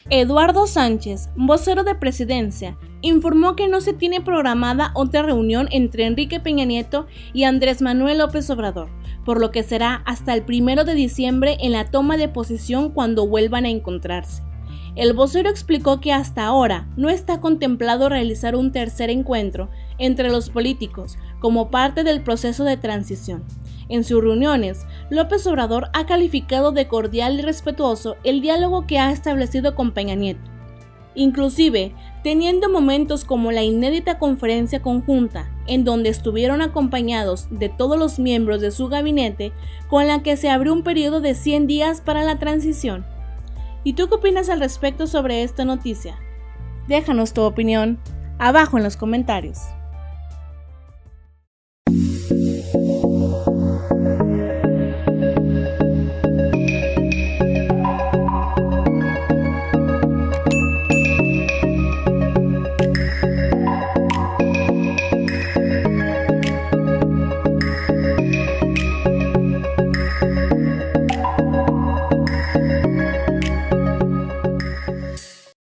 Eduardo Sánchez, vocero de Presidencia, informó que no se tiene programada otra reunión entre Enrique Peña Nieto y Andrés Manuel López Obrador, por lo que será hasta el 1 de diciembre en la toma de posesión cuando vuelvan a encontrarse. El vocero explicó que hasta ahora no está contemplado realizar un tercer encuentro entre los políticos como parte del proceso de transición. En sus reuniones, López Obrador ha calificado de cordial y respetuoso el diálogo que ha establecido con Peña Nieto, inclusive teniendo momentos como la inédita conferencia conjunta, en donde estuvieron acompañados de todos los miembros de su gabinete, con la que se abrió un periodo de 100 días para la transición. ¿Y tú qué opinas al respecto sobre esta noticia? Déjanos tu opinión abajo en los comentarios.